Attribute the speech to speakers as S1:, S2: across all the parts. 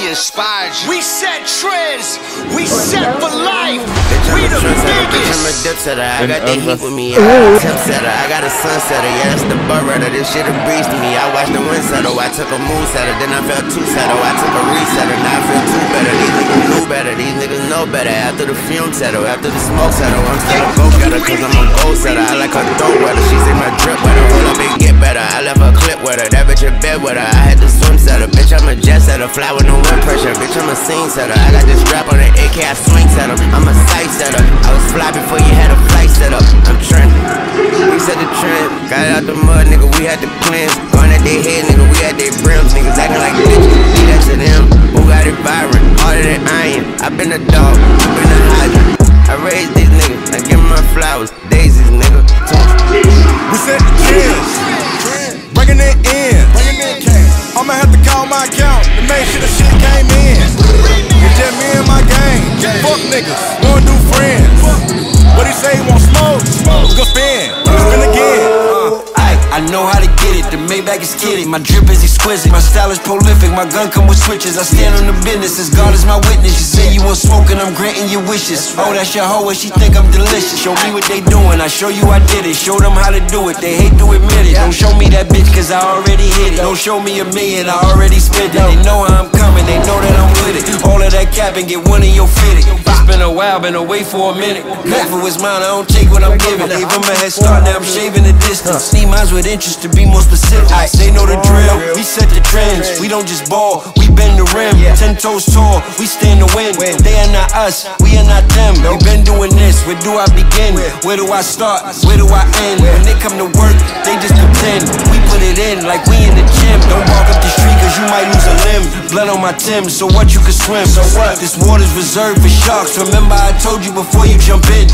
S1: inspired you. We set trends, we set for life. We the
S2: Bitch, I'm a dip setter. I got the heat with me. I got a tip setter. I got a sun setter. Yeah, that's the butt rider. This shit a breeze to me. I watched the wind settle. I took a moon setter. Then I felt two settle. I took a resetter. Now I feel two better. These niggas knew better. These niggas know better. After the fume settle, after the smoke settle, I'm still a go-getter. Cause I'm a goal setter. I like her dope weather. She say my drip weather. Roll up and get better. I left her clip with her. That bitch in bed with her. I had to swim setter. Bitch, I'm a jet setter. Fly with no wind pressure. Bitch, I'm a scene setter. I got this strap on the AK. I swing setter. I'm a sight setter. I was fly before you had a flight set up. I'm trending. We set the trend. Got it out the mud, nigga. We had to cleanse. Going at their head, nigga. We had their brims. Niggas acting like bitches. Leave that to them. Who got it vibrant? Harder than iron. I been a dog. I been a hydrant. I raised these niggas. I give them my flowers. Daisies, nigga.
S3: We set the trends. Bringing it in. I'ma have to call my account to make sure the shit came in. It's just me and my gang. Fuck niggas, wanna do friends. What he say, he want smoke? Go spin again.
S4: I know how to get it, the Maybach is kidding. My drip is exquisite, my style is prolific. My gun come with switches, I stand on the business as God is my witness. You say you want smoke and I'm granting your wishes. Oh, that's your hoe and she think I'm delicious. Show me what they doing, I show you I did it. Show them how to do it, they hate to admit it. Don't show me that bitch cause I already hit it. Don't show me a million, I already spent it. They know how I'm coming, they know that I'm with it. All of that cap and get one in your fitted. It's been a while, been away for a minute. Half of it's mine, I don't take what I'm giving. Gave him a head start, now I'm shaving the distance. Need mines with interest to be more specific. They know the drill, we set the trends. We don't just ball, we bend the rim. 10 toes tall, we stand to win. They are not us, we are not them. We been doing this, where do I begin? Where do I start, where do I end? When they come to work, they just pretend. We put it in like we in the gym. Don't walk up the street cause you might lose a limb. Blood on my Tim, so what, you can swim. So what? This water's reserved for sharks. Remember I told you before you jump in.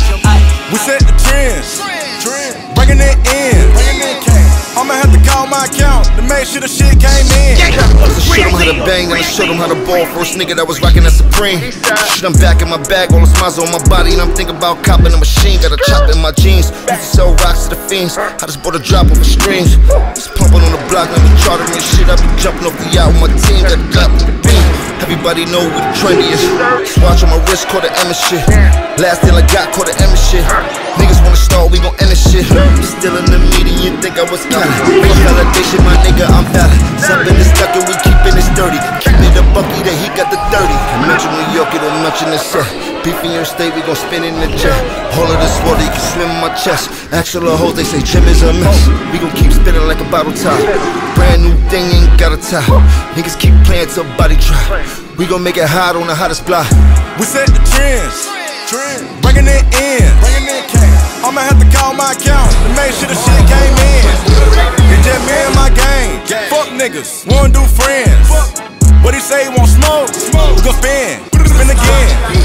S3: We set the trends, bringing it in. I'ma have to call my account to make sure the shit came in.
S5: I showed them how to bang, then I showed them how to ball. First nigga that was rockin' that Supreme. Shit, I'm back in my bag, all the smiles on my body, and I'm thinking about copping a machine. Got a chop in my jeans, used to sell rocks to the fiends. I just bought a drop over streams. Just pumping on the block, let me chartering this shit. I be jumping off the yacht with my team, got a drop with the beam. Everybody know we the trendiest. Just watch on my wrist, call the Emma shit. Last deal I got, call the Emma shit. Niggas wanna start, we gon' end this shit. Still in the meeting, you think I was counting. Make validation, my nigga, I'm valid. Something is stuck and we keepin' this dirty. Keep it a bucky that he got the 30. I mention New York, you don't mention the set. Beef in your state, we gon' spin in the jet. All of this water, you can swim in my chest. Ask all the hoes, they say gym is a mess. We gon' keep spinning like a bottle top. Brand new thing, ain't got a top. Niggas keep playing till body drop. We gon' make it hot on the hottest block.
S3: We set the trends, bringing it in. I'ma have to call my account to make sure the shit came in. It's just me and my gang. Fuck niggas, wanna do friends. What he say, he want smoke? We gon' spin again.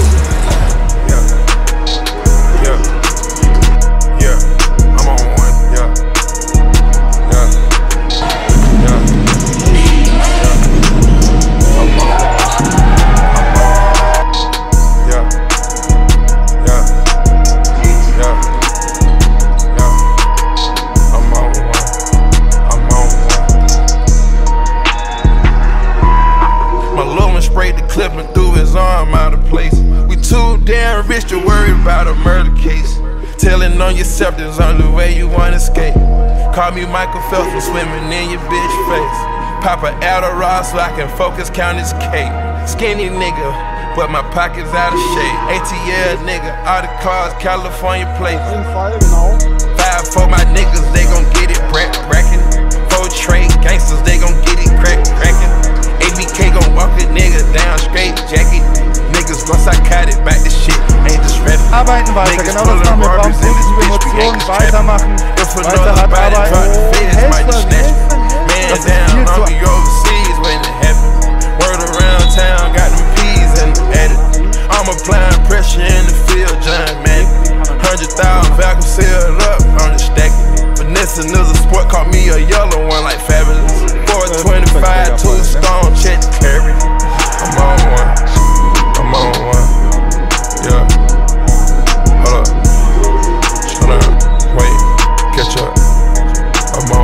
S6: Clipping through his arm out of place. We too damn rich to worry about a murder case. Telling on yourself there's only way you wanna escape. Call me Michael Phelps for swimming in your bitch face. Pop a Adderall so I can focus, count his cake. Skinny nigga, but my pockets out of shape. ATL nigga, all the cars, California plates. 5 for my niggas, they gon' get it brackin'. 4 trade gangsters, they gon' get it crackin'. ABK gon' walk a nigga down straight jacket. Niggas go psychotic, back this shit ain't just rap.
S7: Arbeiten weiter, genau das machen wir. Brauchen positive Emotionen, weitermachen, weiter hart arbeiten. Helfen, das ist viel zu
S6: overseas when it happen. Word around town, got them peas and added. I'm applying pressure in the field, giant man. 100,000 vacuum sealed up, I'm just stacking. Vanessa is a sport, caught me a yellow one like Fabulous. 425, 2 stone, check the carry. I'm on one, I'm on one, yeah. Hold up, wait, catch up. I'm on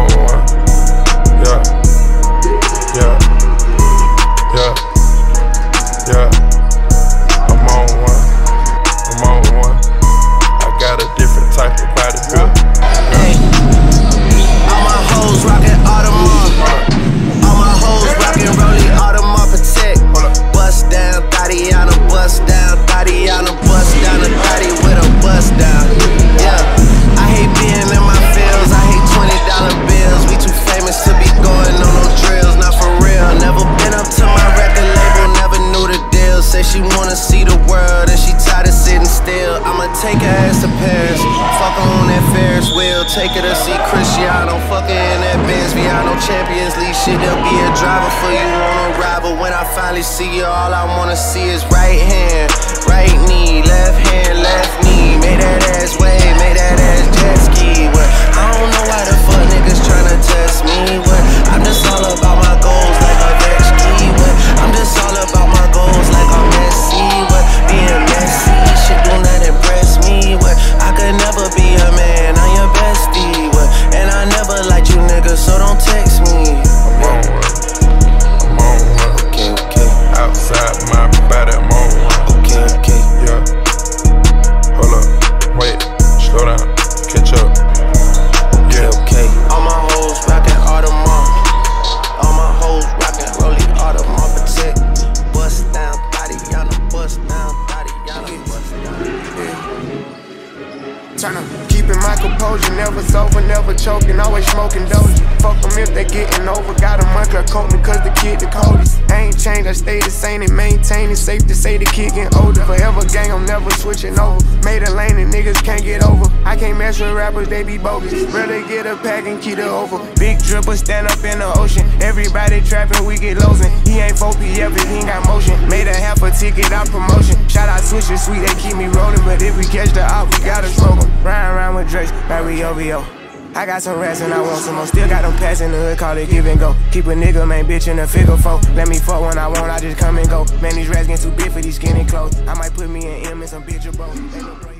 S2: take her to see Cristiano. Fuck her in that Benz, Viano Champions League shit. There'll be a driver for you on a ride, but when I finally see you, all I wanna see is right hand, right knee, left hand, left knee. Make that ass wave, make that ass jet ski. What? I don't know why the fuck niggas tryna test me. What? I'm just all about my goals like a Vexkey. What? I'm just all about my goals like I'm Messi. What? Being messy, shit do not impress me. What? I could never be a man, I'm your bestie. What? And I never liked you niggas, so don't text me.
S6: I'm on one.
S2: Okay, okay.
S6: Outside my body, I'm on one.
S2: Okay, okay.
S6: Yeah. Hold up. Wait. Slow down. Catch up. Yeah.
S2: Okay. All my hoes rockin' Audemars. All my hoes rockin' Rollie Audemars Protect. Bust down, Tatiana. Bust down, Tatiana. Bust down.
S8: Turn up. Keeping my composure, never sober, never choking, always smoking doja. Fuck them if they getting over. Got a month of coating cause the kid the coldest. I ain't changed, I stay the same and maintain it. Safe to say the kid getting older. Forever gang, I'm never switching over. Made a lane and niggas can't get over. I can't mess with rappers, they be bogus. Rather get a pack and keep it over. Big dripper stand up in the ocean. Everybody trapping, we get losing. He ain't 4PF if he ain't got motion. Made a half a ticket out promotion. Shout out Swisher Sweet, they keep me rolling. But if we catch the op, we gotta smoke 'em. Ride around with Drake, like we OVO. I got some rats and I want some more. Still got them pass in the hood, call it give and go. Keep a nigga, man, bitch in a figure 4. Let me fuck when I want, I just come and go. Man, these rats getting too big for these skinny clothes. I might put me in M and some bitch or bro.